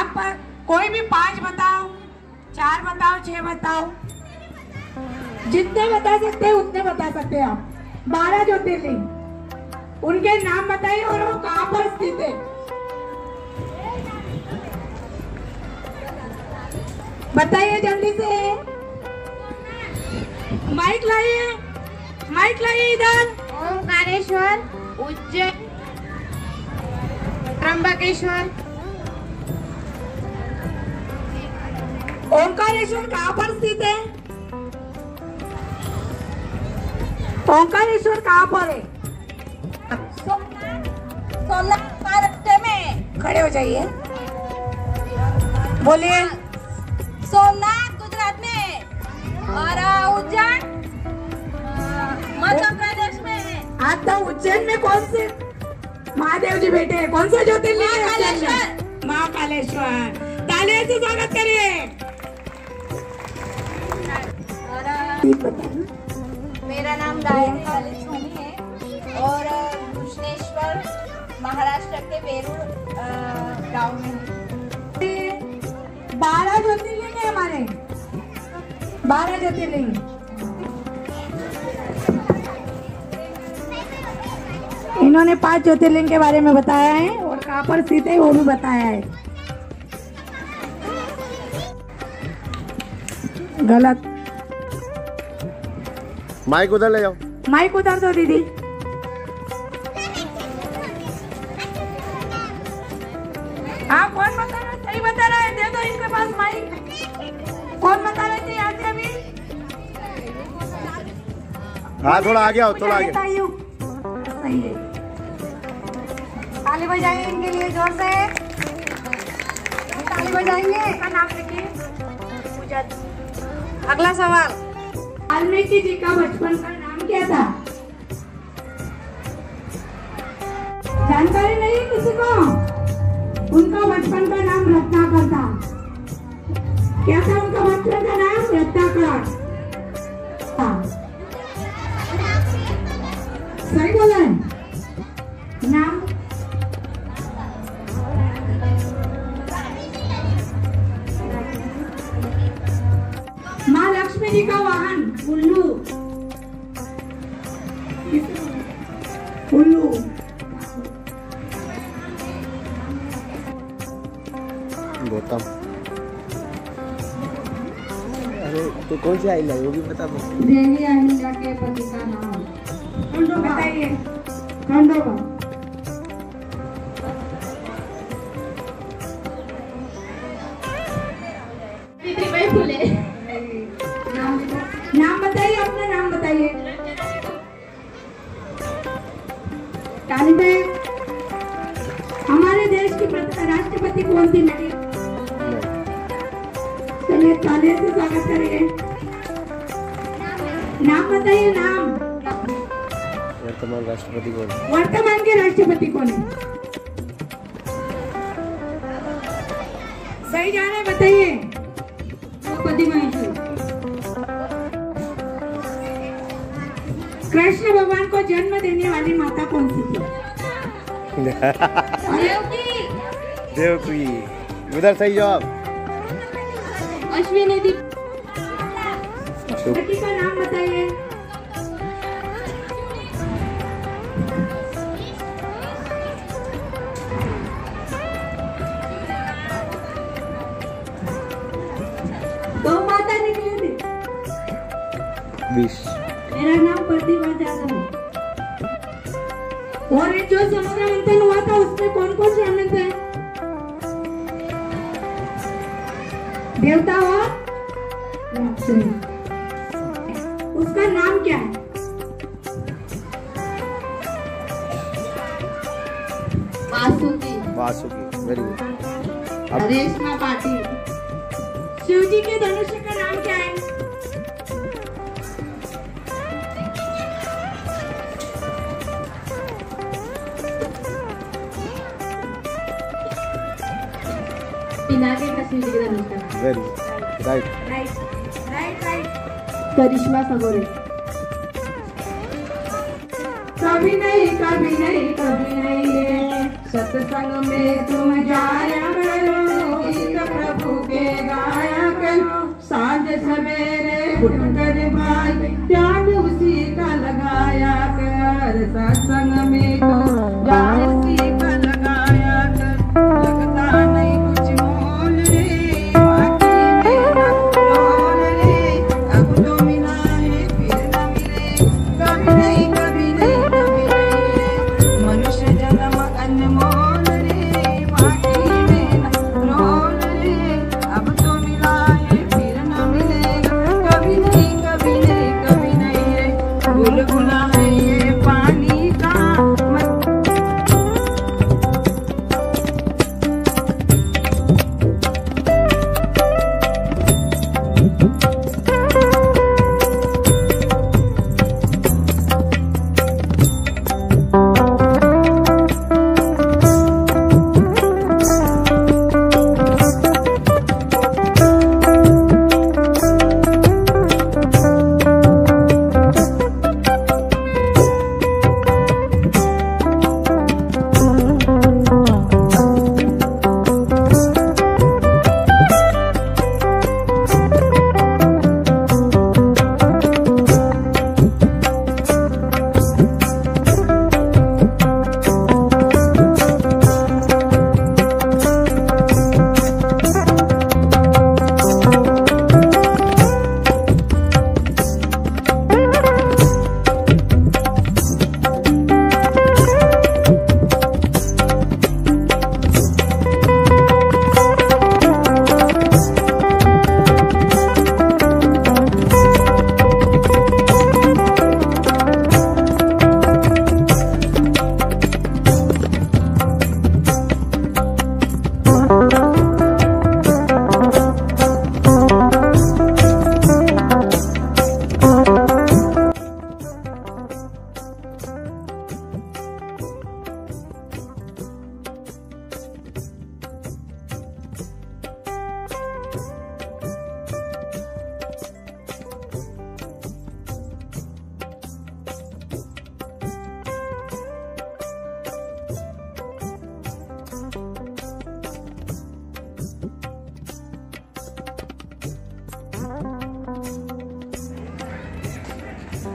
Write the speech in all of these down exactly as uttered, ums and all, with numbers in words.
पर कोई भी पांच बताओ, चार बताओ, छह बताओ, जितने बता सकते हैं उतने बता सकते हैं आप। बारह ज्योतिर्लिंग, उनके नाम बताइए और वो कहाँ पर स्थित है। बताइए जल्दी से। माइक लाइए, माइक लाइए इधर। ओंकारेश्वर, उज्जैन, त्र्यंबकेश्वर। ओंकारेश्वर कहाँ पर स्थित है? ओंकारेश्वर कहाँ पर है? सोमनाथ महाराष्ट्र में। खड़े हो जाइए, बोलिए। सोमनाथ गुजरात में और उज्जैन मध्य प्रदेश में। आज तो उज्जैन में कौन से महादेव जी बैठे हैं? कौन सा ज्योतिर्लिंग है? महाकालेश्वर। महाकालेश्वर। तालियों से स्वागत करिए। मेरा नाम गायत्री वालेश्वरी है और कृष्णेश्वर महाराष्ट्र के वेरूर गांव में है। बारह ज्योतिर्लिंग है हमारे, बारह ज्योतिर्लिंग। इन्होंने पांच ज्योतिर्लिंग के बारे में बताया है और कहाँ पर स्थित है वो भी बताया है। गलत। माइक उधर ले जाओ। माइक उधर दो दीदी। हाँ, कौन बता रहा है? सही बता रहा है, दे दो इनके पास माइक। कौन बता रहे थे यहाँ से अभी? हाँ, थोड़ा आगे आओ, थोड़ा आगे। सही है। ताली बजाइए इनके लिए जोर से। ताली बजाएंगे। इसका नाम लिखिए। पूजा। अगला सवाल। वाल्मीकि जी का बचपन का नाम क्या था? जानकारी नहीं किसी को? उनका बचपन का नाम रत्नाकर था। क्या था उनका बचपन का नाम? रत्नाकर। सही बोला है। नाम माँ लक्ष्मी जी का वाहन उल्लू। उल्लू। गौतम। अरे तो कौन सी आई लाई वो भी बता दो। देवी अहिल्या के पति का नाम बताइए। खंडोबा। सावित्रीबाई फुले। नाम नाम बताइए, अपना नाम बताइए। ताली पे। हमारे देश की राष्ट्रपति कौन थी? नहीं, चलिए ताली से स्वागत करिए। नाम बताइए। नाम। वर्तमान राष्ट्रपति कौन? वर्तमान के राष्ट्रपति कौन है? सही जा रहा है, बताइए। द्रौपदी मुर्मू। कृष्ण भगवान को जन्म देने वाली माता कौन सी थी? देवकी। देवकी। उधर सही जवाब। अश्विनी दी। लड़की का नाम बताइए। दो माता निकली थी। बीस। मेरा नाम प्रतिभा जाधव है। और एक जो समुद्र मंथन हुआ था उसमें कौन कौन शामिल थे? देवता और राक्षस। उसका नाम क्या है? वासुकी। वासुकी। Very good. रेशमा पाटिल। शिव जी के धनुष्य का नाम क्या है? पिनाके का शिव जी के धनुष का। Very good. Right right right right. Karishma Sagore. कभी नहीं कभी नहीं कभी नहीं सत्संग में तुम जाया करो।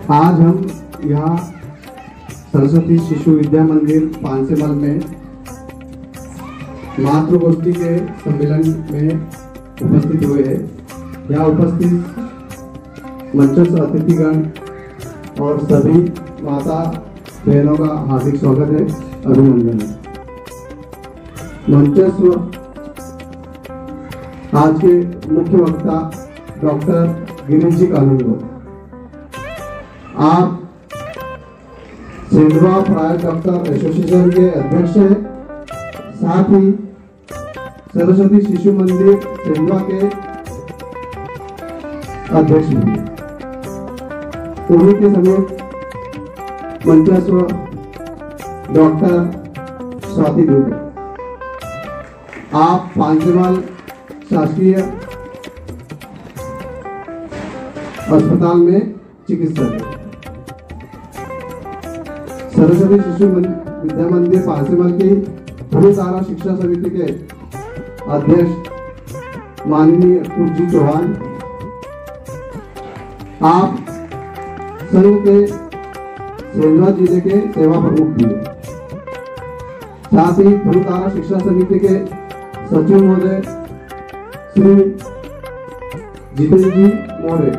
आज हम यहाँ सरस्वती शिशु विद्या मंदिर पांसेमल में मातृगोष्ठी के सम्मेलन में उपस्थित हुए हैं। यहाँ उपस्थित मंचस्थ अतिथिगण और सभी माता बहनों का हार्दिक स्वागत है, अभिनंदन है। मंचस्थ आज के मुख्य वक्ता डॉक्टर गिरीश जी कानूनगो, आप सेंधवा प्राय डॉक्टर एसोसिएशन के अध्यक्ष हैं, साथ ही सरस्वती शिशु मंदिर सेंधवा के अध्यक्ष भी हैं। उन्हीं के समेत मंचस्व डॉक्टर स्वाति दुबे, आप पांसेमल शासकीय अस्पताल में चिकित्सक हैं। सरस्वती शिशु विद्या मंदिर पांसेमल की ध्रुवतारा शिक्षा समिति के अध्यक्ष माननीय कुर्जी चौहान, आप संघ के सेंधवा जिले के सेवा प्रमुख भी हैं। साथ ही ध्रुवतारा शिक्षा समिति के सचिव महोदय श्री जितेंद्र जी मौर्य,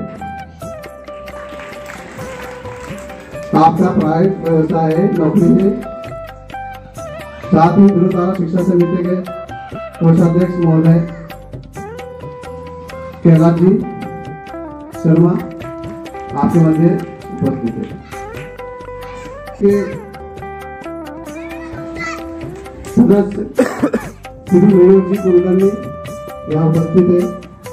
आपका प्राइवेट व्यवसाय है, नौकरी है। साथ ही ध्रुवतारा शिक्षा समिति के कोषाध्यक्ष महोदय कैलाश जी शर्मा आपके मध्य उपस्थित है। सदस्य श्री मयूर जी कुलकर्णी यहाँ उपस्थित है।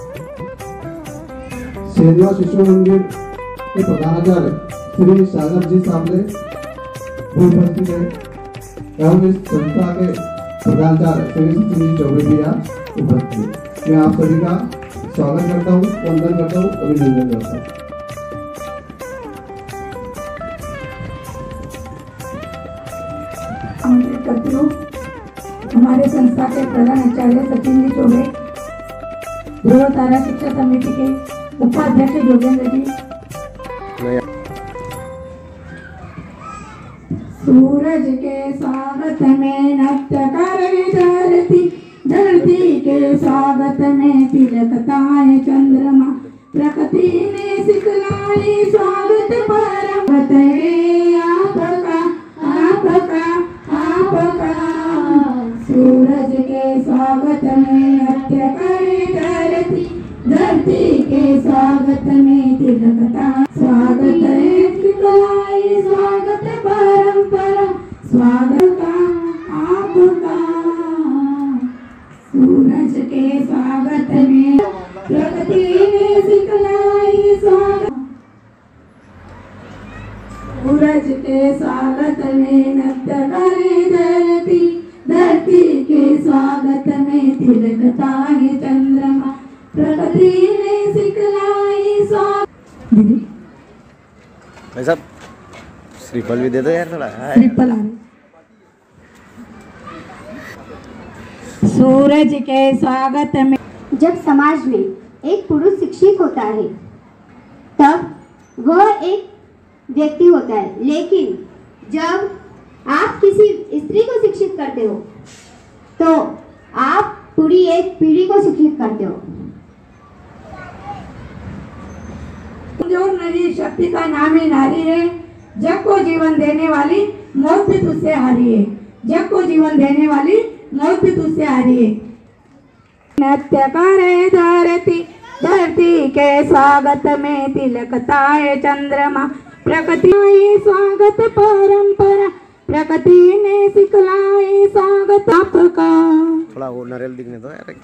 सेंधवा शिशु मंदिर के प्रधानाचार्य श्री सागर जी सामने भी उपस्थित है एवं इस संस्था के प्रधानाचार्य श्री सचिन जी चौबे भी यहाँ उपस्थित है। मैं आप सभी का स्वागत करता हूँ, वंदन करता हूँ, अभिनंदन करता हूँ। आमंत्रित करती हूँ हमारे संस्था के प्रधान आचार्य सचिन जी चौबे, ध्रुवतारा शिक्षा समिति के उपाध्यक्ष जोगेंद्र जी। सूरज के स्वागत में नृत्य करे धरती, धरती के स्वागत में तिलकता है चंद्रमा, प्रकृति ने सिखलाई स्वागत परमत है आपका आपका आपका। सूरज के स्वागत में नृत्य करे धरती, धरती के स्वागत में तिलकता स्वागत है सिखलाई स्वागत परंपरा, स्वागत का आपका। सूरज के स्वागत में प्रकृति ने सिखलाई स्वागत, सूरज के स्वागत में नृत्य करे धरती, धरती के स्वागत में तिलकता है चंद्रमा, प्रकृति ने सिखलाई स्वागत। दीदी भाई साहब श्रीफल भी दे दो यार थोड़ा। श्रीफल आ रहे। सूरज के स्वागत में। जब समाज में एक पुरुष शिक्षित होता है तब वह एक व्यक्ति होता है, लेकिन जब आप किसी स्त्री को शिक्षित करते हो तो आप पूरी एक पीढ़ी को शिक्षित करते हो। जो नारी शक्ति का नाम ही नारी है, जग को जीवन देने वाली मौत भी तुझसे हारी है, जग को जीवन देने वाली मौत भी तुझसे हारी है। नृत्य करे धरती, धरती के स्वागत में तिलकता है चंद्रमा, प्रकृति स्वागत परंपरा, प्रकृति ने सिखलाई स्वागत आपका। थोड़ा वो नारियल दिखने दो यार।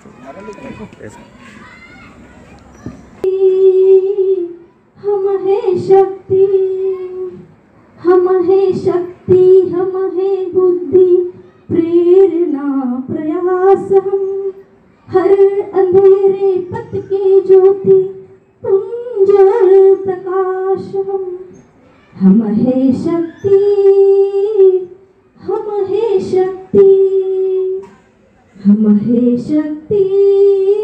हम है शक्ति, हम है शक्ति, हम है बुद्धि, प्रेरणा प्रयास, हम हर अंधेरे पथ की ज्योति, उज्ज्वल प्रकाश, हम हम है शक्ति, हम है शक्ति, हम है शक्ति,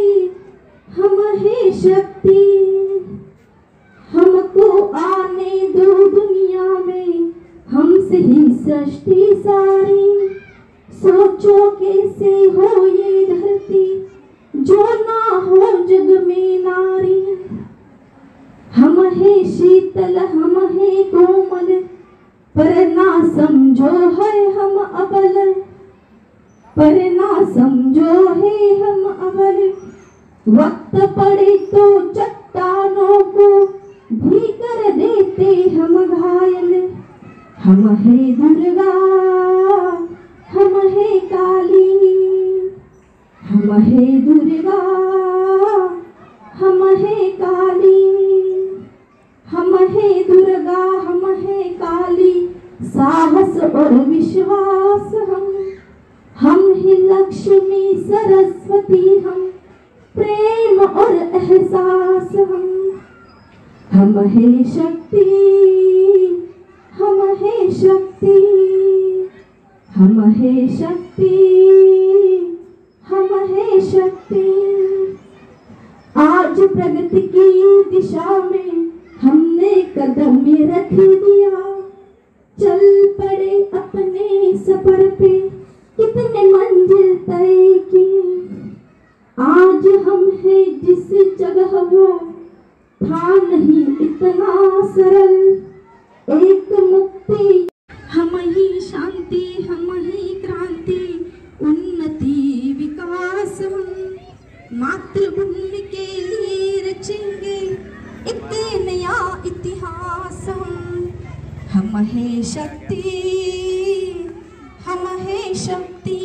हम है शक्ति, हमको आने तो दुनिया में हमसे ही सृष्टि सारी। सोचो कैसे हो ये धरती जो ना हो जग में नारी। हम है शीतल हम है कोमल पर ना समझो है हम अबल। पर ना समझो है हम अबल। वक्त पड़े तो चट्टानों को भी कर देते हम घायल। हम है दुर्गा हम है काली। हम है दुर्गा हम है काली। हम है दुर्गा हम है काली। साहस और विश्वास हम। हम ही लक्ष्मी सरस्वती हम। प्रेम और एहसास हम। हम है शक्ति हम है शक्ति। हम है शक्ति हम है शक्ति। आज प्रगति की दिशा में हमने कदम रख दिया। चल पड़े अपने सफर पे कितने मंजिल तय की। आज हम है जिस जगह वो था नहीं इतना सरल। एक मुक्ति हम ही शांति हम ही क्रांति उन्नति विकास हम। मातृभूमि के लिए रचेंगे एक नया इतिहास हम। हम है शक्ति हम है शक्ति।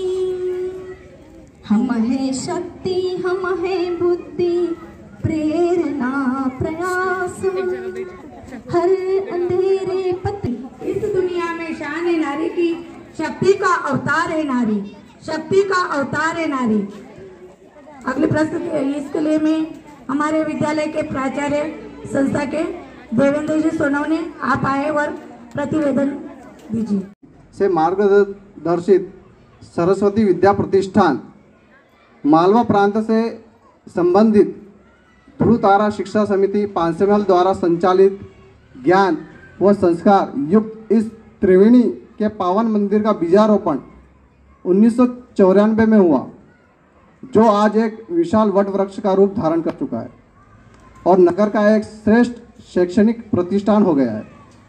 हम है शक्ति हम है बुद्धि प्रेरणा प्रयास हम। हर अंधेरे पति। इस दुनिया में शान है नारी की। शक्ति का अवतार है नारी। शक्ति का अवतार है नारी। अगले प्रश्न इसके लिए में हमारे विद्यालय के प्राचार्य संस्था के देवेंद्र जी सोनवने आप आए और प्रतिवेदन दीजिए। से मार्गदर्शित सरस्वती विद्या प्रतिष्ठान मालवा प्रांत से संबंधित ध्रुव तारा शिक्षा समिति पांसेमहल द्वारा संचालित ज्ञान व संस्कार युक्त इस त्रिवेणी के पावन मंदिर का बीजारोपण उन्नीस सौ चौरानवे में हुआ, जो आज एक विशाल वट वृक्ष का रूप धारण कर चुका है और नगर का एक श्रेष्ठ शैक्षणिक प्रतिष्ठान हो गया है।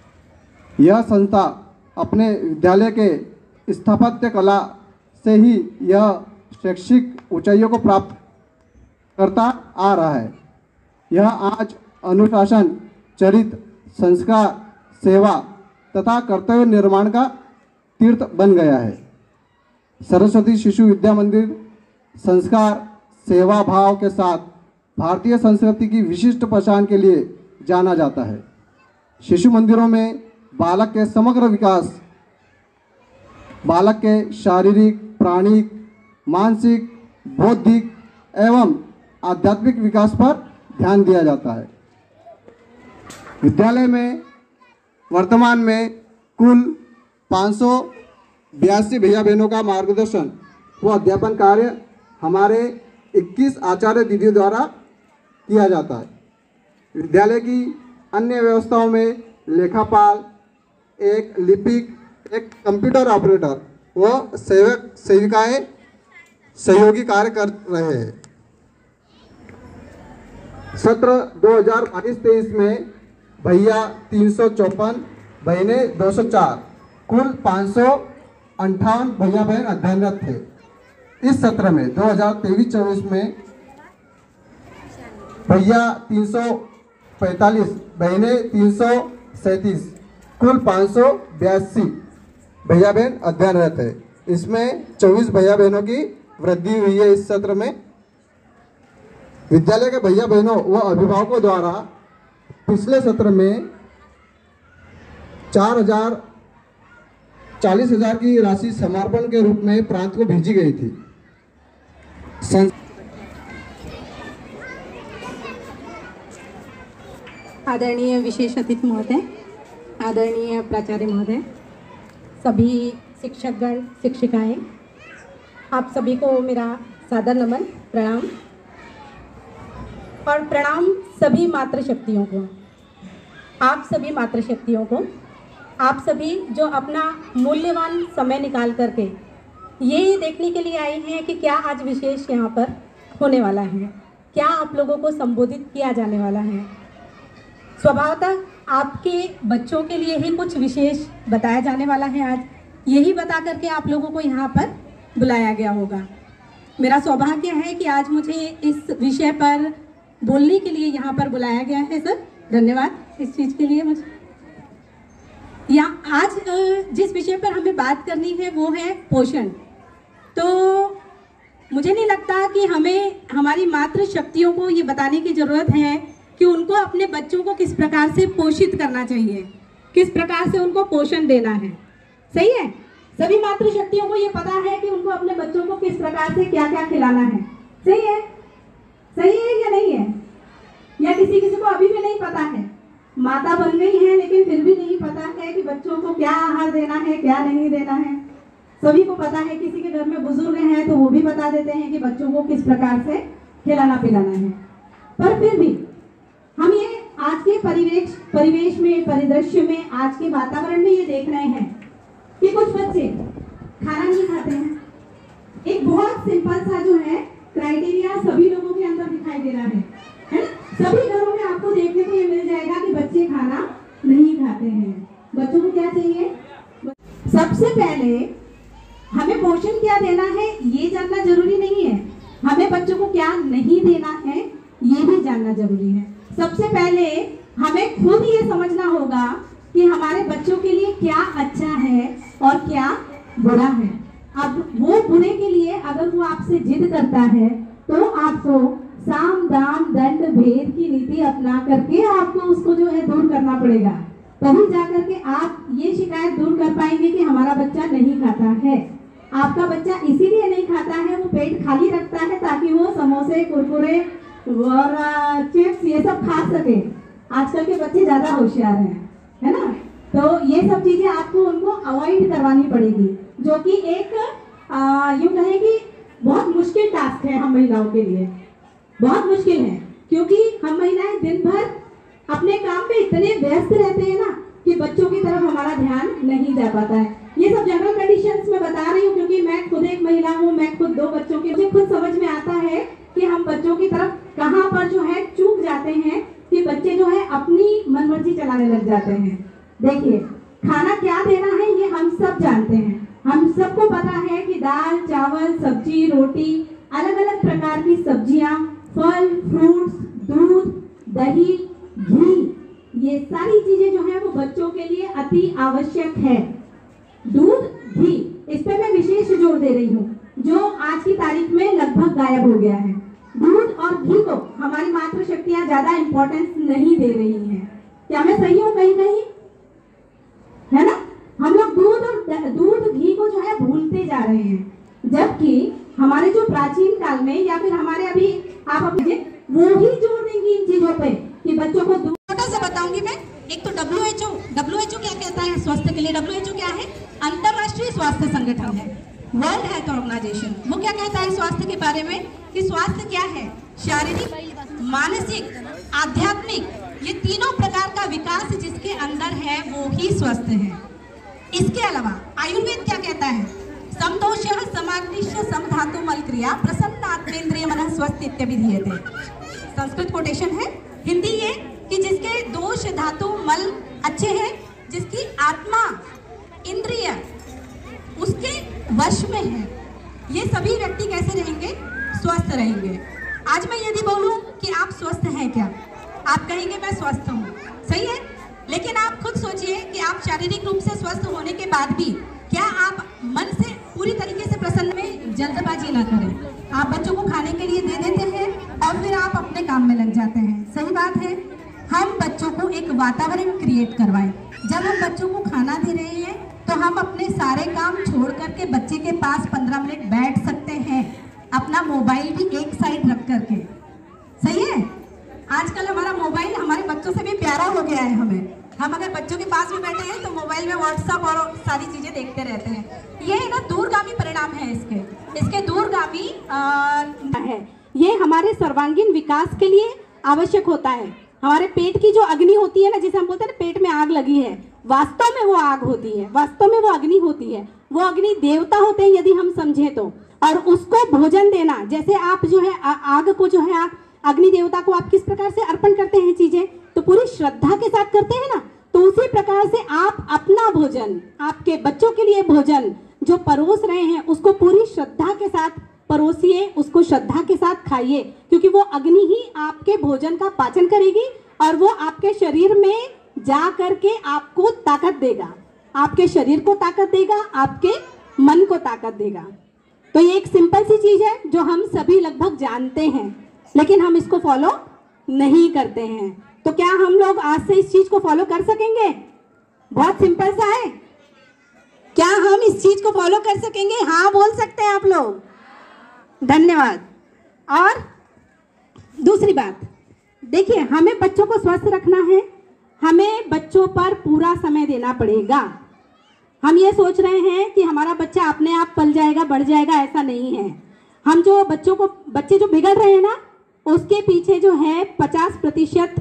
यह संस्था अपने विद्यालय के स्थापत्य कला से ही यह शैक्षिक ऊंचाइयों को प्राप्त करता आ रहा है। यह आज अनुशासन चरित्र संस्कार सेवा तथा कर्तव्य निर्माण का तीर्थ बन गया है। सरस्वती शिशु विद्या मंदिर संस्कार सेवा भाव के साथ भारतीय संस्कृति की विशिष्ट पहचान के लिए जाना जाता है। शिशु मंदिरों में बालक के समग्र विकास, बालक के शारीरिक प्राणिक मानसिक बौद्धिक एवं आध्यात्मिक विकास पर ध्यान दिया जाता है। विद्यालय में वर्तमान में कुल पाँच सौ बयासी भैया बहनों का मार्गदर्शन व अध्यापन कार्य हमारे इक्कीस आचार्य दीदियों द्वारा किया जाता है। विद्यालय की अन्य व्यवस्थाओं में लेखापाल, एक लिपिक, एक कंप्यूटर ऑपरेटर व सेवक सेविकाएं सहयोगी कार्य कर रहे हैं। सत्र दो हज़ार बाईस तेईस में भैया तीन सौ चौपन बहनें दो सौ चार कुल पाँच सौ अंठावन भैया बहन अध्ययनरत थे। इस सत्र में दो हज़ार तेईस चौबीस में भैया तीन सौ पैंतालीस बहनें तीन सौ सैंतीस कुल पाँच सौ बयासी भैया बहन अध्ययनरत है। इसमें चौबीस भैया बहनों की वृद्धि हुई है। इस सत्र में विद्यालय के भैया बहनों व अभिभावकों द्वारा पिछले सत्र में चार हजार चालीस हजार की राशि समर्पण के रूप में प्रांत को भेजी गई थी। आदरणीय विशेष अतिथि महोदय, आदरणीय प्राचार्य महोदय, सभी शिक्षकगण शिक्षिकाएं, आप सभी को मेरा सादर नमन प्रणाम और प्रणाम सभी मातृशक्तियों को। आप सभी मातृशक्तियों को, आप सभी जो अपना मूल्यवान समय निकाल करके ये देखने के लिए आए हैं कि क्या आज विशेष यहाँ पर होने वाला है, क्या आप लोगों को संबोधित किया जाने वाला है। स्वभावतः आपके बच्चों के लिए ही कुछ विशेष बताया जाने वाला है। आज यही बता करके आप लोगों को यहाँ पर बुलाया गया होगा। मेरा सौभाग्य है कि आज मुझे इस विषय पर बोलने के लिए यहाँ पर बुलाया गया है। सर धन्यवाद इस चीज़ के लिए। मुझे या आज जिस विषय पर हमें बात करनी है वो है पोषण। तो मुझे नहीं लगता कि हमें हमारी मातृ शक्तियों को ये बताने की ज़रूरत है कि उनको अपने बच्चों को किस प्रकार से पोषित करना चाहिए, किस प्रकार से उनको पोषण देना है। सही है, सभी मातृ शक्तियों को ये पता है कि उनको अपने बच्चों को किस प्रकार से क्या क्या खिलाना है। सही है, सही है या नहीं है? या किसी किसी को अभी भी नहीं पता है, माता बन गई है लेकिन फिर भी नहीं पता है कि बच्चों को क्या आहार देना है, क्या नहीं देना है। सभी को पता है, किसी के घर में बुजुर्ग हैं तो वो भी बता देते हैं कि बच्चों को किस प्रकार से खिलाना पिलाना है। पर फिर भी हम ये आज के परिवेश परिवेश में, परिदृश्य में, आज के वातावरण में ये देख रहे हैं कि कुछ बच्चे खाना नहीं खाते हैं। एक बहुत सिंपल सा जो है क्राइटेरिया सभी लोगों के अंदर दिखाई दे रहा है, है ना? सभी घरों में आपको देखने को ये मिल जाएगा कि बच्चे खाना नहीं खाते हैं। बच्चों को क्या चाहिए? सबसे पहले हमें पोषण क्या देना है ये जानना जरूरी नहीं है, हमें बच्चों को क्या नहीं देना है ये भी जानना जरूरी है। सबसे पहले हमें खुद ये समझना होगा कि हमारे बच्चों के लिए क्या अच्छा है और क्या बुरा है। अब वो बुरे के लिए अगर वो आपसे जिद करता है तो आपको साम दाम दंड भेद की नीति अपना करके आपको उसको जो है दूर करना पड़ेगा। तभी जाकर के आप ये शिकायत दूर कर पाएंगे कि हमारा बच्चा नहीं खाता है। आपका बच्चा इसीलिए नहीं खाता है, वो पेट खाली रखता है ताकि वो समोसे, कुरकुरे और चिप्स ये सब खा सके। आजकल के बच्चे ज्यादा होशियार हैं, है ना? तो ये सब चीजें आपको उनको अवॉइड करवानी पड़ेगी, जो कि एक यूं कहें कि बहुत मुश्किल टास्क है हम महिलाओं के लिए। बहुत मुश्किल है क्योंकि हम महिलाएं दिन भर अपने काम पे इतने व्यस्त रहते हैं ना कि बच्चों की तरफ हमारा ध्यान नहीं जा पाता है। ये सब जनरल कंडीशंस में बता रही हूँ क्योंकि मैं खुद एक महिला हूँ, मैं खुद दो बच्चों की, मुझे खुद समझ में आता है कि हम बच्चों की तरफ कहाँ पर जो है चूक जाते हैं कि बच्चे जो है अपनी मनमर्जी चलाने लग जाते हैं। देखिए, खाना क्या देना है ये हम सब जानते हैं, हम सबको पता है कि दाल, चावल, सब्जी, रोटी, अलग अलग प्रकार की सब्जियां, फल, फ्रूट्स, दूध, दही, घी, ये सारी चीजें जो है वो बच्चों के लिए अति आवश्यक है। दूध, घी, इस पे मैं विशेष जोर दे रही हूँ, जो आज की तारीख में लगभग गायब हो गया है। दूध और घी को हमारी मातृशक्तियां ज्यादा इंपॉर्टेंस नहीं दे रही हैं। क्या मैं सही हूँ कहीं कहीं? है ना? हम लोग दूध और दूध घी को जो है भूलते जा रहे हैं, जबकि हमारे जो प्राचीन काल में या फिर हमारे अभी आप अपने वो ही जोर देंगी इन चीजों पे कि बच्चों को दूध। छोटा सा बताऊंगी मैं। एक तो W H O W H O क्या कहता है स्वास्थ्य के लिए? डब्ल्यू एच ओ क्या है? अंतरराष्ट्रीय स्वास्थ्य संगठन है, वर्ल्ड हेल्थ ऑर्गेनाइजेशन। वो क्या कहता है स्वास्थ्य के बारे में कि स्वास्थ्य क्या है? शारीरिक, मानसिक, आध्यात्मिक, ये तीनों प्रकार का विकास जिसके अंदर है वो ही स्वस्थ है। इसके अलावा आयुर्वेद क्या कहता है? समदोष समाग्निश्य समधातु मल क्रिया प्रसन्न आत्मेंद्रिय मन स्वस्थ इत्यभिधीयते। संस्कृत कोटेशन है, हिंदी ये कि जिसके दोष धातु मल अच्छे हैं, जिसकी आत्मा इंद्रिय उसके वश में है, ये सभी व्यक्ति कैसे रहेंगे? स्वस्थ रहेंगे। आज मैं यदि बोलूं कि आप स्वस्थ हैं क्या, आप कहेंगे मैं स्वस्थ हूँ, सही है। लेकिन आप खुद सोचिए कि आप शारीरिक रूप से स्वस्थ होने के बाद भी क्या आप मन से पूरी तरीके से प्रसन्न में जल्दबाजी ना करें। आप बच्चों को खाने के लिए दे देते हैं और फिर आप अपने काम में लग जाते हैं। सही बात है, हम बच्चों को एक वातावरण क्रिएट करवाएं। जब हम बच्चों को खाना दे रहे हैं तो हम अपने सारे काम छोड़ करके बच्चे के पास पंद्रह मिनट बैठ सकते हैं, अपना मोबाइल भी एक साइड रख करके। सही है, आजकल हमारा मोबाइल हमारे बच्चों से भी प्यारा हो गया है। हमें हम अगर बच्चों के पास में बैठे हैं तो मोबाइल में व्हाट्सएप और सारी चीजें देखते रहते हैं। ये ना दूरगामी परिणाम है इसके इसके दूरगामी आ, है। ये हमारे सर्वांगीण विकास के लिए आवश्यक होता है। हमारे पेट की जो अग्नि होती है ना, जैसे हम बोलते हैं ना पेट में आग लगी है, वास्तव में वो आग होती है, वास्तव में वो अग्नि होती है। वो अग्नि देवता होते हैं यदि हम समझे तो। और उसको भोजन देना, जैसे आप जो है आ, आग को जो है अग्नि देवता को आप किस प्रकार से अर्पण करते हैं चीजें, तो पूरी श्रद्धा के साथ करते हैं ना, तो उसी प्रकार से आप अपना भोजन, आपके बच्चों के लिए भोजन जो परोस रहे हैं उसको पूरी श्रद्धा के साथ परोसिए, उसको श्रद्धा के साथ खाइए, क्योंकि वो अग्नि ही आपके भोजन का पाचन करेगी और वो आपके शरीर में जा करके आपको ताकत देगा, आपके शरीर को ताकत देगा, आपके मन को ताकत देगा। तो ये एक सिंपल सी चीज है जो हम सभी लगभग जानते हैं, लेकिन हम इसको फॉलो नहीं करते हैं। तो क्या हम लोग आज से इस चीज को फॉलो कर सकेंगे? बहुत सिंपल सा है। क्या हम इस चीज को फॉलो कर सकेंगे? हाँ बोल सकते हैं आप लोग। धन्यवाद। और दूसरी बात, देखिए, हमें बच्चों को स्वस्थ रखना है, हमें बच्चों पर पूरा समय देना पड़ेगा। हम ये सोच रहे हैं कि हमारा बच्चा अपने आप पल जाएगा, बढ़ जाएगा, ऐसा नहीं है। हम जो बच्चों को, बच्चे जो बिगड़ रहे हैं ना, उसके पीछे जो है पचास प्रतिशत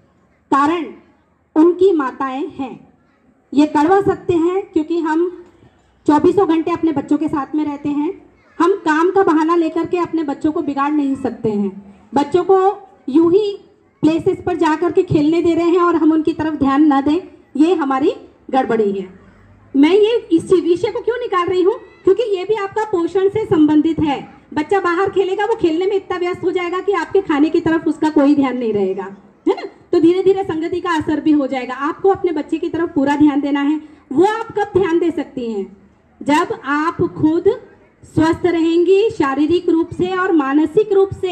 कारण उनकी माताएं हैं। ये कड़वा सत्य है, क्योंकि हम चौबीसों घंटे अपने बच्चों के साथ में रहते हैं। हम काम का बहाना लेकर के अपने बच्चों को बिगाड़ नहीं सकते हैं। बच्चों को यूं ही प्लेसेस पर जाकर के खेलने दे रहे हैं और हम उनकी तरफ ध्यान न दें, ये हमारी गड़बड़ी है। मैं ये इस विषय को क्यों निकाल रही हूँ, क्योंकि ये भी आपका पोषण से संबंधित है। बच्चा बाहर खेलेगा, वो खेलने में इतना व्यस्त हो जाएगा कि आपके खाने की तरफ उसका कोई ध्यान नहीं रहेगा, है ना। तो धीरे धीरे संगति का असर भी हो जाएगा। आपको अपने बच्चे की तरफ पूरा ध्यान देना है। वो आप कब ध्यान दे सकती हैं? जब आप खुद स्वस्थ रहेंगी, शारीरिक रूप से और मानसिक रूप से।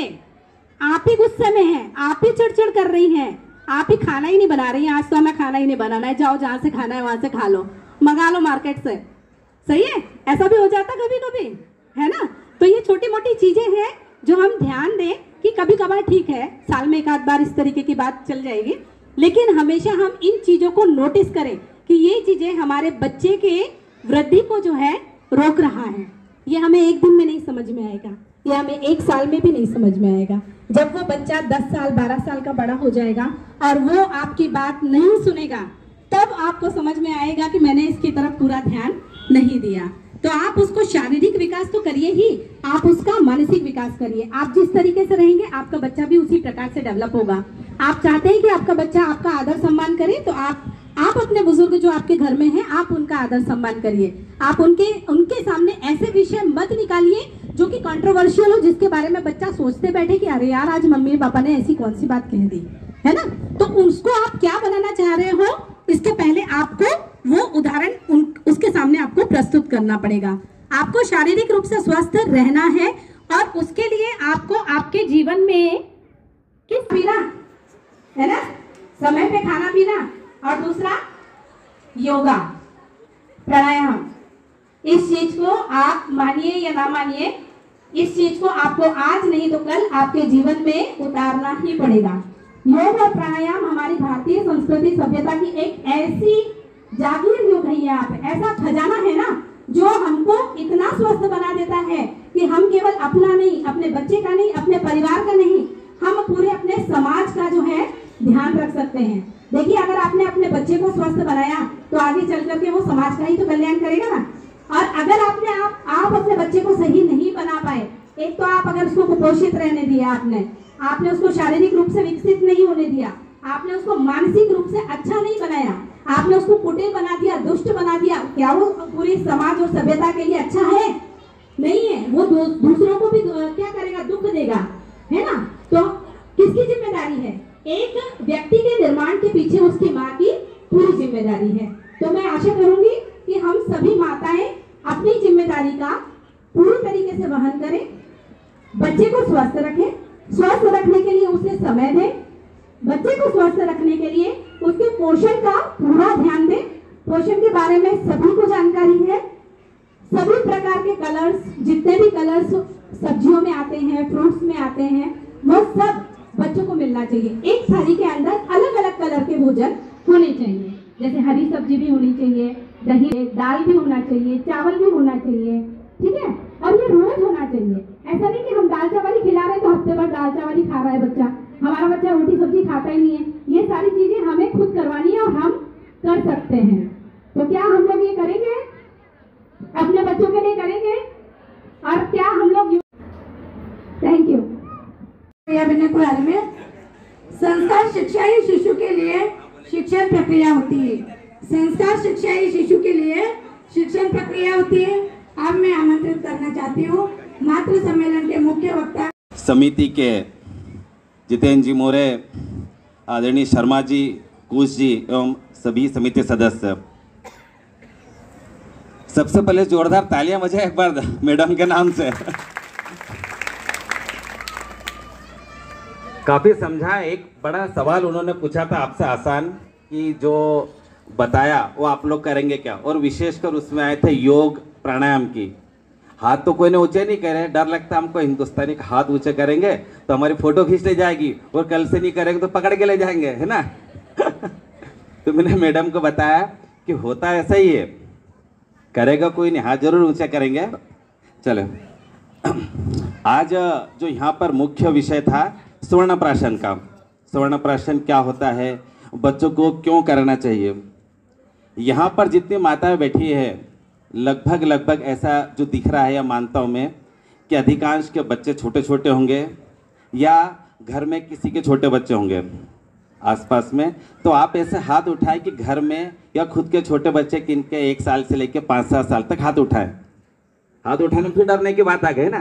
आप ही गुस्से में हैं, आप ही चिड़चिड़ कर रही हैं, आप ही खाना ही नहीं बना रही हैं। आज तो हमें खाना ही नहीं बनाना है, जाओ जहाँ से खाना है वहां से खा लो, मंगा लो मार्केट से। सही है, ऐसा भी हो जाता कभी कभी, है ना। तो ये छोटी मोटी चीजें हैं जो हम ध्यान दें कि कभी कभार ठीक है, साल में एक आध बार इस तरीके की बात चल जाएगी, लेकिन हमेशा हम इन चीजों को नोटिस करें कि ये चीजें हमारे बच्चे के वृद्धि को जो है रोक रहा है। ये हमें एक दिन में नहीं समझ में आएगा, ये हमें एक साल में भी नहीं समझ में आएगा। जब वो बच्चा दस साल बारह साल का बड़ा हो जाएगा और वो आपकी बात नहीं सुनेगा, तब आपको समझ में आएगा कि मैंने इसकी तरफ पूरा ध्यान नहीं दिया। तो आप उसको शारीरिक विकास तो करिए ही, आप उसका मानसिक विकास करिए। आप जिस तरीके से रहेंगे आपका बच्चा भी उसी प्रकार से डेवलप होगा। आप चाहते हैं कि आपका बच्चा आपका आदर सम्मान करे, तो आप आप अपने बुजुर्ग जो आपके घर में हैं, आप उनका आदर सम्मान करिए। आप उनके उनके सामने ऐसे विषय मत निकालिए जो कि कंट्रोवर्शियल हो, जिसके बारे में बच्चा सोचते बैठे कि अरे यार, आज मम्मी पापा ने ऐसी कौन सी बात कह दी, है ना। तो उसको आप क्या बनाना चाह रहे हो, इसके पहले आपको वो उदाहरण उन, उसके सामने आपको प्रस्तुत करना पड़ेगा। आपको शारीरिक रूप से स्वस्थ रहना है और उसके लिए आपको आपके जीवन में किस पीना है ना, समय पे खाना पीना, और दूसरा योगा, प्राणायाम। इस चीज को आप मानिए या ना मानिए, इस चीज को आपको आज नहीं तो कल आपके जीवन में उतारना ही पड़ेगा। योग और प्राणायाम हमारी भारतीय संस्कृति सभ्यता की एक ऐसी जागीर योग है, आप ऐसा खजाना है ना, जो हमको इतना स्वस्थ बना देता है कि हम केवल अपना नहीं, अपने बच्चे का नहीं, अपने परिवार का नहीं, हम पूरे अपने समाज का जो है ध्यान रख सकते हैं। देखिए, अगर आपने अपने बच्चे को स्वस्थ बनाया तो आगे चल करके वो समाज का ही तो कल्याण करेगा ना। और अगर आपने आप आप अपने बच्चे को सही नहीं बना पाए, एक तो आप अगर उसको कुपोषित रहने दिया, आपने आपने उसको शारीरिक रूप से विकसित नहीं होने दिया, आपने उसको मानसिक रूप से अच्छा नहीं बनाया, आपने उसको कुटिल बना दिया, दुष्ट बना दिया, क्या वो पूरी समाज और सभ्यता के लिए अच्छा है? नहीं है। वो दू, दूसरों को भी क्या करेगा, दुख देगा, है ना। तो किसकी जिम्मेदारी है? एक व्यक्ति के निर्माण के पीछे उसकी माँ की पूरी जिम्मेदारी है। तो मैं आशा करूंगी कि हम सभी माताएं अपनी जिम्मेदारी का पूरी तरीके से वहन करें, बच्चे को स्वस्थ रखें, स्वस्थ रखने के लिए उसे समय दें, बच्चे को स्वस्थ रखने के लिए उसके पोषण का पूरा ध्यान दें। पोषण के बारे में सभी को जानकारी है। सभी प्रकार के कलर्स, जितने भी कलर्स सब्जियों में आते हैं, फ्रूट्स में आते हैं, वो सब बच्चों को मिलना चाहिए। एक थाली के अंदर अलग अलग कलर के भोजन होने चाहिए, जैसे हरी सब्जी भी होनी चाहिए, दही, दाल भी होना चाहिए, चावल भी होना चाहिए, ठीक है। और ये रोज होना चाहिए। ऐसा नहीं कि हम दाल चावल ही खिला रहे तो हफ्ते भर दाल चावल ही खा रहा है बच्चा। हमारा बच्चा रोटी सब्जी खाता ही नहीं है, ये सारी चीजें हमें खुद करवानी है और हम कर सकते हैं। तो क्या हम लोग ये करेंगे, अपने बच्चों के लिए करेंगे? और क्या हम लोग, थैंक यू। बनने के बारे में, संस्कार शिक्षा ही शिशु के लिए शिक्षण प्रक्रिया होती है। संस्कार शिक्षा ही शिशु के लिए शिक्षण प्रक्रिया होती है। अब मैं आमंत्रित करना चाहती हूँ मातृ सम्मेलन के मुख्य वक्ता समिति के जितेंद्र जी मोरे, आदरणीय शर्मा जी, कुश जी एवं सभी समिति सदस्य, सबसे पहले जोरदार तालियां बजाएं एक बार मैडम के नाम से। काफी समझा। एक बड़ा सवाल उन्होंने पूछा था आपसे आसान, कि जो बताया वो आप लोग करेंगे क्या, और विशेषकर उसमें आए थे योग प्राणायाम की। हाथ तो कोई ने ऊंचे नहीं करे, डर लगता हमको हिंदुस्तानी का हाथ ऊंचे करेंगे तो हमारी फोटो खींच ले जाएगी, और कल से नहीं करेंगे तो पकड़ के ले जाएंगे, है ना। तो मैंने मैडम को बताया कि होता ऐसा ही है, करेगा कोई नहीं, हाथ जरूर ऊंचा करेंगे। चलो, आज जो यहाँ पर मुख्य विषय था स्वर्ण प्राशन का। स्वर्ण प्राशन क्या होता है, बच्चों को क्यों करना चाहिए। यहाँ पर जितनी माताएं बैठी है, लगभग लगभग ऐसा जो दिख रहा है, या मानता हूँ मैं कि अधिकांश के बच्चे छोटे छोटे होंगे, या घर में किसी के छोटे बच्चे होंगे आसपास में। तो आप ऐसे हाथ उठाएं कि घर में या खुद के छोटे बच्चे किनके एक साल से लेकर पाँच सात साल तक हाथ उठाएं। हाथ उठाने में फिर डरने की बात आ गई ना।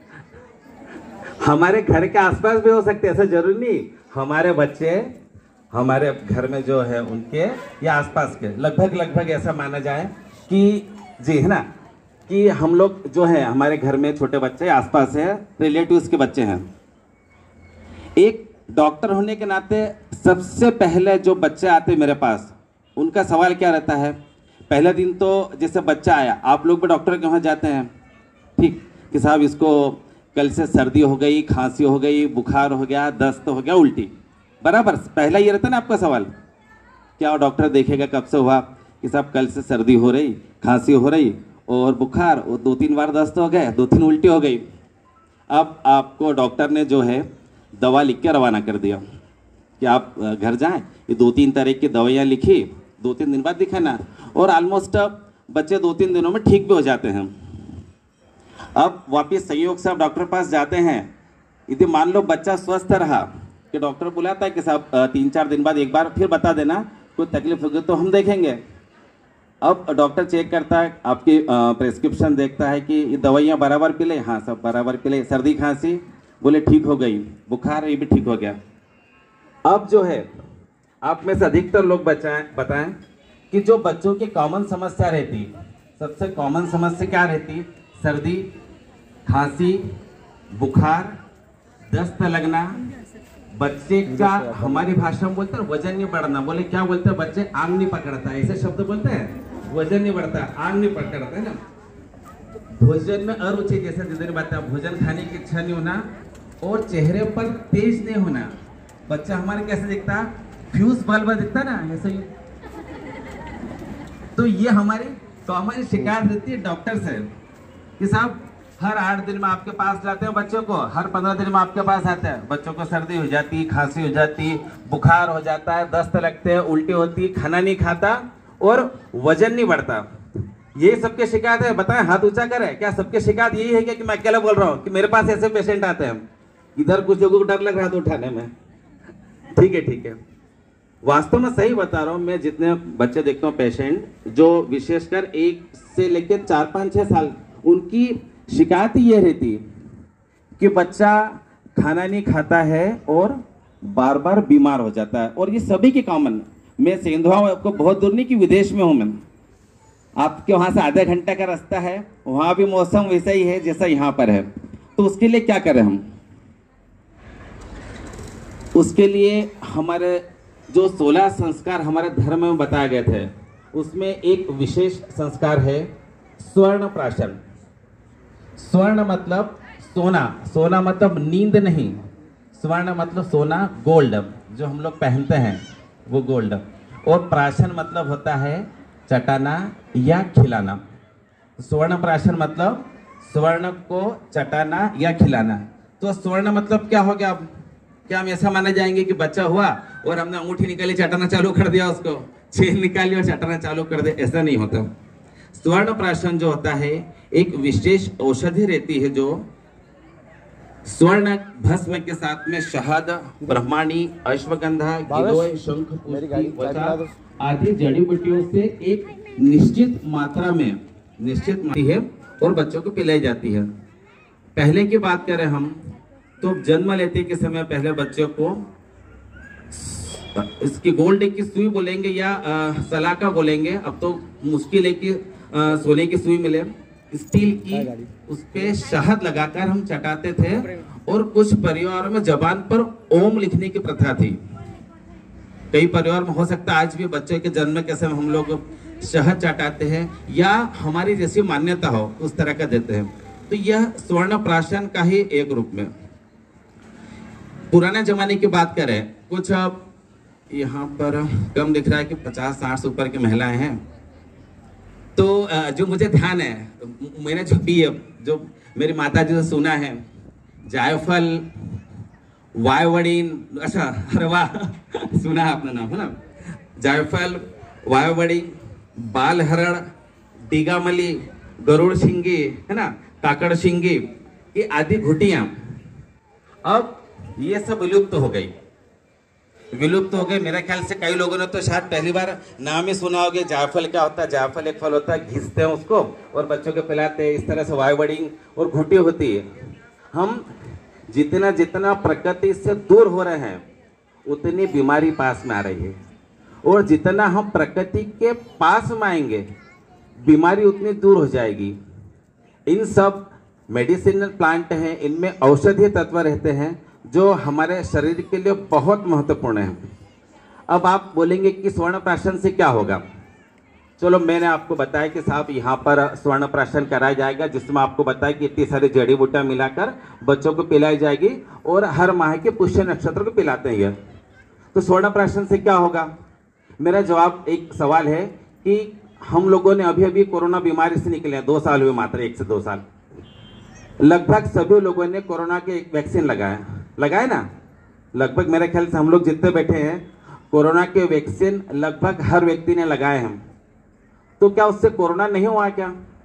हमारे घर के आसपास भी हो सकते, ऐसा जरूरी नहीं। हमारे बच्चे हमारे घर में जो है उनके या आसपास के, लगभग लगभग ऐसा माना जाए कि जी है ना, कि हम लोग जो है हमारे घर में छोटे बच्चे आसपास है, रिलेटिव्स के बच्चे हैं। एक डॉक्टर होने के नाते सबसे पहले जो बच्चे आते मेरे पास, उनका सवाल क्या रहता है, पहले दिन तो जैसे बच्चा आया, आप लोग भी डॉक्टर के वहाँ जाते हैं, ठीक, कि साहब इसको कल से सर्दी हो गई, खांसी हो गई, बुखार हो गया, दस्त हो गया, उल्टी, बराबर पहला ये रहता है ना आपका सवाल। क्या डॉक्टर देखेगा कब से हुआ, कि साहब कल से सर्दी हो रही, खांसी हो रही और बुखार, और दो तीन बार दस्त हो गए, दो तीन उल्टी हो गई। अब आपको डॉक्टर ने जो है दवा लिख के रवाना कर दिया कि आप घर जाएं, ये दो तीन तरह की दवाइयाँ लिखी, दो तीन दिन बाद दिखाना, और ऑलमोस्ट बच्चे दो तीन दिनों में ठीक भी हो जाते हैं। अब वापिस संयोग से आप डॉक्टर पास जाते हैं, यदि मान लो बच्चा स्वस्थ रहा, कि डॉक्टर बुलाता है कि साहब तीन चार दिन बाद एक बार फिर बता देना, कोई तकलीफ होगी तो हम देखेंगे। अब डॉक्टर चेक करता है, आपकी प्रेस्क्रिप्शन देखता है कि ये दवाइयाँ बराबर पिले, हाँ सब बराबर पिले, सर्दी खांसी बोले ठीक हो गई, बुखार ये भी ठीक हो गया। अब जो है आप में से अधिकतर लोग बचाएं बताएं कि जो बच्चों की कॉमन समस्या रहती, सबसे कॉमन समस्या क्या रहती, सर्दी, खांसी, बुखार, दस्त लगना, बच्चे का हमारी भाषा में बोलते हैं वजन नहीं बढ़ना, बोले क्या बोलते हैं बच्चे, आंग नहीं पकड़ता, ऐसे शब्द बोलते हैं, वजन नहीं बढ़ता, आंग नहीं पकड़ता, है ना। भोजन में अरुचि, जैसे दीदी ने बताया, भोजन खाने की इच्छा नहीं होना, और चेहरे पर तेज नहीं होना। बच्चा हमारे कैसे दिखता, फ्यूज बल्ब दिखता ना, ऐसे ही। तो ये हमारी कॉमन शिकायत रहती है डॉक्टर से, कि साहब हर आठ दिन में आपके पास जाते हैं बच्चों को, हर पंद्रह दिन में आपके पास आते हैं, बच्चों को सर्दी हो जाती, खांसी हो जाती, बुखार हो जाता है, दस्त लगते हैं, उल्टी होती, खाना नहीं खाता और वजन नहीं बढ़ता। ये सबके शिकायत है, बताएं, हाथ ऊंचा करें। क्या सबके शिकायत यही है कि, कि मैं अकेला बोल रहा हूँ कि मेरे पास ऐसे पेशेंट आते हैं? इधर कुछ लोगों को डर लग रहा है उठाने में, ठीक है ठीक है, वास्तव में सही बता रहा हूँ। मैं जितने बच्चे देखता हूँ पेशेंट, जो विशेषकर एक से लेकर चार पाँच छः साल, उनकी शिकायत ये रहती कि बच्चा खाना नहीं खाता है और बार बार बीमार हो जाता है, और ये सभी की कॉमन। मैं सेंधवा आपको बहुत दूर नहीं कि विदेश में हूँ मैं, आपके वहाँ से आधे घंटे का रास्ता है, वहाँ भी मौसम वैसा ही है जैसा यहाँ पर है। तो उसके लिए क्या करें हम? उसके लिए हमारे जो सोलह संस्कार हमारे धर्म में बताए गए थे, उसमें एक विशेष संस्कार है स्वर्ण प्राशन। स्वर्ण मतलब सोना, सोना मतलब नींद नहीं, स्वर्ण मतलब सोना, गोल्ड जो हम लोग पहनते हैं वो गोल्ड, और प्राशन मतलब होता है चटाना या खिलाना। स्वर्ण प्राशन मतलब स्वर्ण को चटाना या खिलाना। तो स्वर्ण मतलब क्या हो गया? अब क्या हम ऐसा माने जाएंगे कि बच्चा हुआ और हमने अंगूठी निकाली चटाना चालू कर दिया, उसको चेन निकाली और चटाना चालू कर दिया, ऐसा नहीं होता। स्वर्ण प्राशन जो होता है एक विशेष औषधि रहती है जो स्वर्ण भस्म के साथ में शहद, ब्रह्माणी, अश्वगंधा, गिलोय, शंख, पुष्पी, वचा आदि जड़ी बूटियों से एक निश्चित मात्रा में निश्चित मात्रा है और बच्चों को पिलाई जाती है। पहले की बात करें हम तो जन्म लेते के समय पहले बच्चों को इसकी गोल्ड की सुई बोलेंगे या सलाका बोलेंगे, अब तो मुश्किल है कि आ, सोने की सुई मिले, स्टील की, उस पे शहद लगाकर हम चटाते थे और कुछ परिवारों में जबान पर ओम लिखने की प्रथा थी। कई परिवार में हो सकता है आज भी बच्चे के जन्म के समय हम लोग शहद चटाते हैं या हमारी जैसी मान्यता हो उस तरह का देते हैं। तो यह स्वर्ण प्राशन का ही एक रूप में। पुराने जमाने की बात करें, कुछ यहाँ पर कम दिख रहा है कि पचास साठ से ऊपर की महिलाएं हैं, तो जो मुझे ध्यान है, मैंने जो भी जो मेरी माता जी से सुना है, जायफल, वायवड़ीन, अच्छा अरे वाह सुना है अपना नाम है ना, जायफल, वायवड़ी, बाल हरण, डीगामली, गरुड़ शिंगी है ना, काकड़ शिंगी, ये आदि घुटियां अब ये सब विलुप्त हो गई विलुप्त हो गए। मेरे ख्याल से कई लोगों ने तो शायद पहली बार नाम ही सुना होगा। जायफल क्या होता है? जायफल एक फल होता है, घिसते हैं उसको और बच्चों को पिलाते हैं। इस तरह से वायवड़िंग और घुटी होती है। हम जितना जितना प्रकृति से दूर हो रहे हैं उतनी बीमारी पास में आ रही है, और जितना हम प्रकृति के पास में आएंगे बीमारी उतनी दूर हो जाएगी। इन सब मेडिसिनल प्लांट हैं, इनमें औषधीय तत्व रहते हैं जो हमारे शरीर के लिए बहुत महत्वपूर्ण है। अब आप बोलेंगे कि स्वर्ण प्राशन से क्या होगा? चलो मैंने आपको बताया कि साहब यहाँ पर स्वर्ण प्राशन कराया जाएगा, जिसमें आपको बताया कि इतनी सारी जड़ी बूटियां मिलाकर बच्चों को पिलाई जाएगी और हर माह के पुष्य नक्षत्र को पिलाते हैं। तो स्वर्ण प्राशन से क्या होगा? मेरा जवाब एक सवाल है कि हम लोगों ने अभी अभी कोरोना बीमारी से निकले हैं, दो साल हुए मात्र, एक से दो साल। लगभग सभी लोगों ने कोरोना के वैक्सीन लगाया लगाए ना, लगभग मेरे ख्याल से हम लोग जितने बैठे हैं कोरोना के वैक्सीन लगभग हर व्यक्ति ने लगाए हैं। तो क्या उससे कोरोना नहीं हुआ क्या?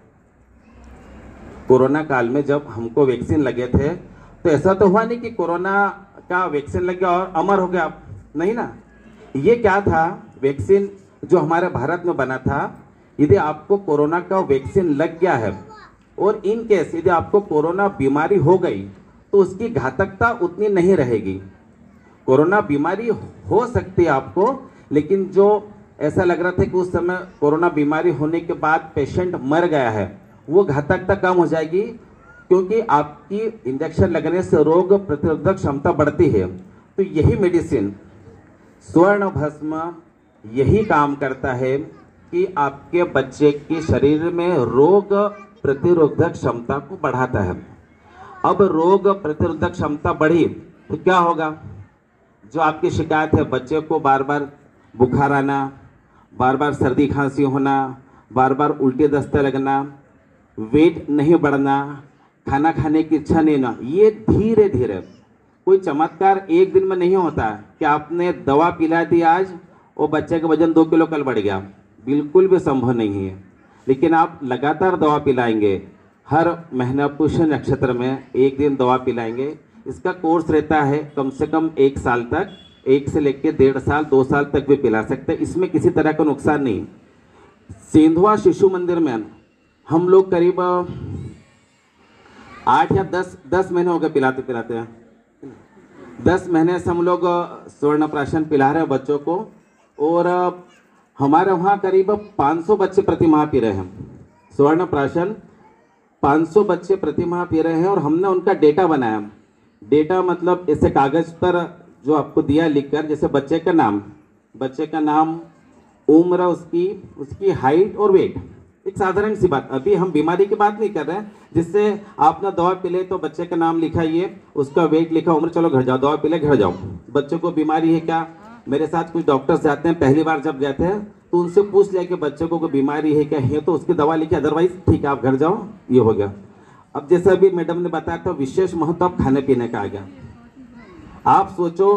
कोरोना काल में जब हमको वैक्सीन लगे थे तो ऐसा तो हुआ नहीं कि कोरोना का वैक्सीन लग गया और अमर हो गया, नहीं ना। ये क्या था? वैक्सीन जो हमारे भारत में बना था, यदि आपको कोरोना का वैक्सीन लग गया है और इन केस यदि आपको कोरोना बीमारी हो गई तो उसकी घातकता उतनी नहीं रहेगी। कोरोना बीमारी हो सकती है आपको, लेकिन जो ऐसा लग रहा था कि उस समय कोरोना बीमारी होने के बाद पेशेंट मर गया है, वो घातकता कम हो जाएगी, क्योंकि आपकी इंजेक्शन लगने से रोग प्रतिरोधक क्षमता बढ़ती है। तो यही मेडिसिन स्वर्ण भस्म यही काम करता है कि आपके बच्चे के शरीर में रोग प्रतिरोधक क्षमता को बढ़ाता है। अब रोग प्रतिरोधक क्षमता बढ़ी तो क्या होगा? जो आपकी शिकायत है, बच्चे को बार बार बुखार आना, बार बार सर्दी खांसी होना, बार बार उल्टी दस्ते लगना, वेट नहीं बढ़ना, खाना खाने की इच्छा नहीं होना, ये धीरे धीरे, कोई चमत्कार एक दिन में नहीं होता कि आपने दवा पिला दी आज और बच्चे का वजन दो किलो कल बढ़ गया, बिल्कुल भी संभव नहीं है। लेकिन आप लगातार दवा पिलाएंगे, हर महीना पुष्य नक्षत्र में एक दिन दवा पिलाएंगे। इसका कोर्स रहता है कम से कम एक साल तक, एक से लेकर डेढ़ साल दो साल तक भी पिला सकते हैं, इसमें किसी तरह का नुकसान नहीं। सेंधवा शिशु मंदिर में हम लोग करीब आठ या दस दस महीने हो गए पिलाते पिलाते हैं, दस महीने से हम लोग स्वर्ण प्राशन पिला रहे हैं बच्चों को, और हमारे वहाँ करीब पाँच सौ बच्चे प्रति माह पी रहे हैं स्वर्ण प्राशन। पाँच सौ बच्चे प्रति माह पी रहे हैं और हमने उनका डेटा बनाया। डेटा मतलब ऐसे कागज पर जो आपको दिया लिखकर, जैसे बच्चे का नाम, बच्चे का नाम, उम्र, उसकी उसकी हाइट और वेट, एक साधारण सी बात। अभी हम बीमारी की बात नहीं कर रहे हैं जिससे आपने दवा पिले तो बच्चे का नाम लिखा, ये उसका वेट लिखा, उम्र, चलो घर जाओ, दवा पिले घर जाओ। बच्चों को बीमारी है क्या? मेरे साथ कुछ डॉक्टर्स जाते हैं, पहली बार जब जाते हैं तो उनसे पूछ लिया कि बच्चों को कोई बीमारी है क्या, है तो उसकी दवा लिखी, अदरवाइज ठीक है आप घर जाओ, ये हो गया। अब जैसे अभी मैडम ने बताया था विशेष महत्व अब खाने पीने का आ गया। आप सोचो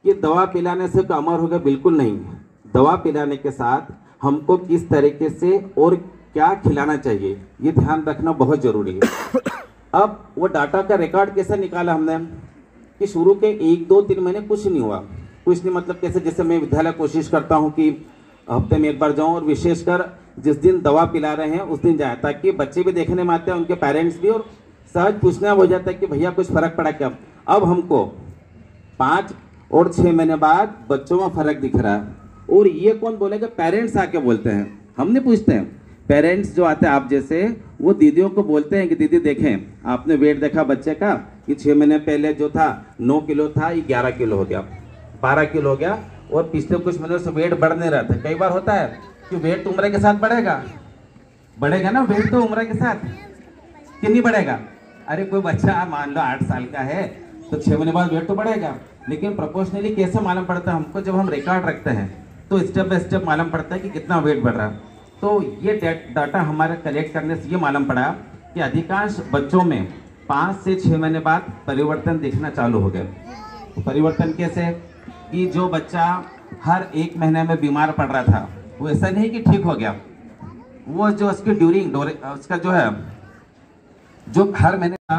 कि दवा पिलाने से तो अमर हो गया, बिल्कुल नहीं। दवा पिलाने के साथ हमको किस तरीके से और क्या खिलाना चाहिए ये ध्यान रखना बहुत जरूरी है। अब वो डाटा का रिकॉर्ड कैसे निकाला हमने कि शुरू के एक दो तीन महीने कुछ नहीं हुआ, कुछ नहीं मतलब कैसे, जैसे मैं विद्यालय कोशिश करता हूँ कि हफ्ते में एक बार जाऊँ और विशेषकर जिस दिन दवा पिला रहे हैं उस दिन जाए, ताकि बच्चे भी देखने में आते हैं, उनके पेरेंट्स भी, और सहज पूछना हो जाता है कि भैया कुछ फर्क पड़ा क्या। अब हमको पाँच और छः महीने बाद बच्चों में फर्क दिख रहा है। और ये कौन बोलेगा? पेरेंट्स आके बोलते हैं, हम नहीं पूछते हैं। पेरेंट्स जो आते हैं आप जैसे, वो दीदियों को बोलते हैं कि दीदी देखें आपने वेट देखा बच्चे का कि छः महीने पहले जो था नौ किलो था, ये ग्यारह किलो हो गया, बारह किलो हो गया, और पिछले कुछ महीनों से वेट बढ़ नहीं रहा था। कई बार होता है कि वेट उम्र के साथ बढ़ेगा, बढ़ेगा ना वेट तो उम्र के साथ, कि नहीं बढ़ेगा? अरे कोई बच्चा मान लो आठ साल का है तो छः महीने बाद वेट तो बढ़ेगा, लेकिन प्रोपोर्शनली कैसे मालूम पड़ता है हमको? जब हम रिकॉर्ड रखते हैं तो स्टेप बाय स्टेप मालूम पड़ता है कि कितना वेट बढ़ रहा है। तो ये डाटा हमारे कलेक्ट करने से ये मालूम पड़ा कि अधिकांश बच्चों में पाँच से छः महीने बाद परिवर्तन दिखना चालू हो गया। तो परिवर्तन कैसे? कि जो बच्चा हर एक महीने में बीमार पड़ रहा था वो ऐसा नहीं कि ठीक हो गया, वो जो उसकी ड्यूरिंग उसका जो है जो हर महीने का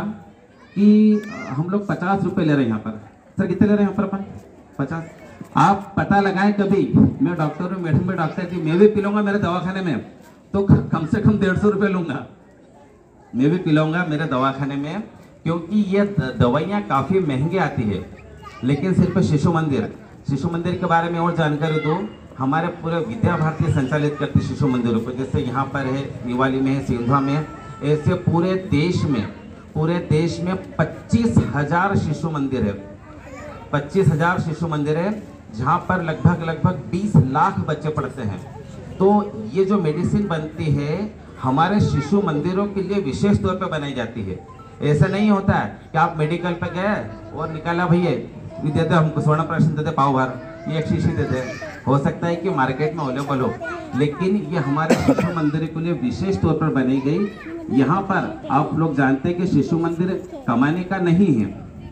कि हम लोग पचास रुपये ले रहे हैं यहाँ पर। सर कितने ले रहे हैं यहाँ पर अपन? पचास। आप पता लगाएं कभी, मैं डॉक्टर हूँ, मैडम भी डॉक्टर थी, मैं भी पिलाऊंगा मेरे दवाखाने में तो कम से कम डेढ़ सौ रुपये लूँगा, मैं भी पिलाऊंगा मेरे दवाखाने में, क्योंकि ये दवाइयाँ काफ़ी महंगी आती है। लेकिन सिर्फ शिशु मंदिर शिशु मंदिर के बारे में और जानकारी दो, हमारे पूरे विद्या भारती संचालित करती शिशु मंदिरों को, जैसे यहाँ पर है, निवाली में है, सिंधवा में है, ऐसे पूरे देश में पूरे देश में पच्चीस हजार शिशु मंदिर है। पच्चीस हजार शिशु मंदिर है जहाँ पर लगभग लगभग बीस लाख बच्चे पढ़ते हैं। तो ये जो मेडिसिन बनती है हमारे शिशु मंदिरों के लिए विशेष तौर पर बनाई जाती है। ऐसा नहीं होता है कि आप मेडिकल पे गए और निकाला भैया ये देते हमको स्वर्ण प्राशन देते पाव भर, ये एक शीशी देते। हो सकता है कि मार्केट में अवेलेबल हो, लेकिन ये हमारे शिशु मंदिर के लिए विशेष तौर पर बनाई गई। यहाँ पर आप लोग जानते हैं कि शिशु मंदिर कमाने का नहीं है,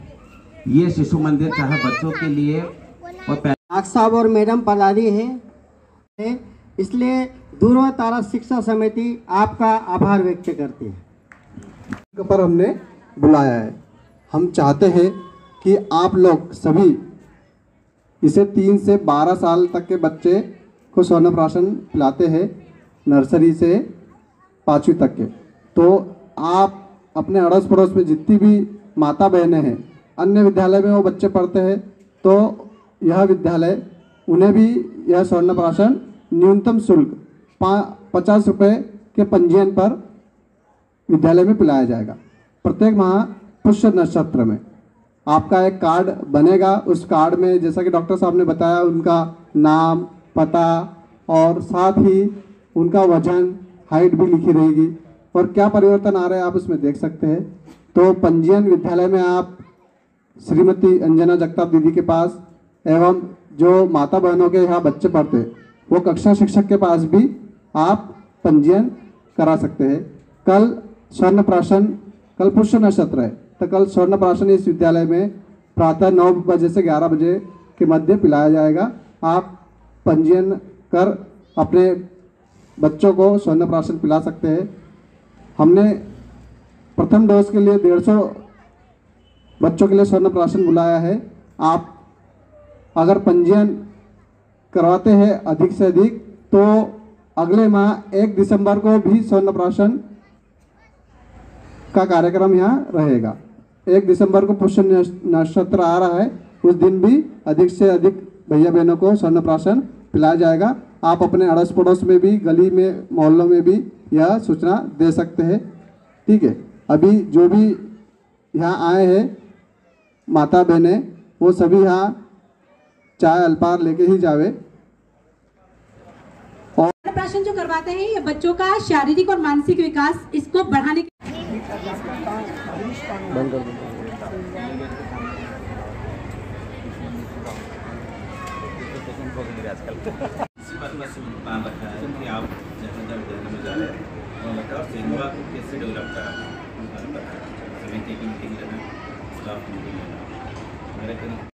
ये शिशु मंदिर चाहे बच्चों के लिए और डॉक्टर साहब और मैडम पधारी हैं, इसलिए दूरवा तारा शिक्षा समिति आपका आभार व्यक्त करती है। पर हमने बुलाया है, हम चाहते हैं कि आप लोग सभी इसे तीन से बारह साल तक के बच्चे को स्वर्ण प्राशन पिलाते हैं, नर्सरी से पाँचवीं तक के। तो आप अपने अड़ोस पड़ोस में जितनी भी माता बहनें हैं, अन्य विद्यालय में वो बच्चे पढ़ते हैं, तो यह विद्यालय उन्हें भी यह स्वर्ण प्राशन न्यूनतम शुल्क पचास रुपये के पंजीयन पर विद्यालय में पिलाया जाएगा। प्रत्येक माह पुष्य नक्षत्र में आपका एक कार्ड बनेगा, उस कार्ड में जैसा कि डॉक्टर साहब ने बताया उनका नाम, पता और साथ ही उनका वजन, हाइट भी लिखी रहेगी और क्या परिवर्तन आ रहे हैं आप उसमें देख सकते हैं। तो पंजीयन विद्यालय में आप श्रीमती अंजना जगताप दीदी के पास एवं जो माता बहनों के यहाँ बच्चे पढ़ते हैं वो कक्षा शिक्षक के पास भी आप पंजीयन करा सकते हैं। कल स्वर्ण प्राशन, कल पुष्य नक्षत्र है तो कल स्वर्ण प्राशन इस विद्यालय में प्रातः नौ बजे से ग्यारह बजे के मध्य पिलाया जाएगा। आप पंजीयन कर अपने बच्चों को स्वर्ण प्राशन पिला सकते हैं। हमने प्रथम डोज के लिए डेढ़ सौ बच्चों के लिए स्वर्ण प्राशन बुलाया है। आप अगर पंजीयन करवाते हैं अधिक से अधिक तो अगले माह एक दिसंबर को भी स्वर्ण प्राशन का कार्यक्रम यहाँ रहेगा। एक दिसंबर को पुष्य नक्षत्र आ रहा है, उस दिन भी अधिक से अधिक भैया बहनों को स्वर्ण प्राशन पिलाया जाएगा। आप अपने अड़ोस पड़ोस में भी, गली में, मोहल्लों में भी यह सूचना दे सकते हैं। ठीक है, अभी जो भी यहाँ आए हैं माता बहनें वो सभी यहाँ चाय अल्पार लेके ही जावे। और प्राशन जो करवाते हैं ये बच्चों का शारीरिक और मानसिक विकास इसको बढ़ाने के बंद कर दो। इसी बात में प्लान रखा है कि आप जहाँ जब देने में जा रहे हैं वो बताओ सेवा को कैसे डेवलप करा, समिति की मीटिंग लेना, स्टाफ मीटिंग लेना, मेरे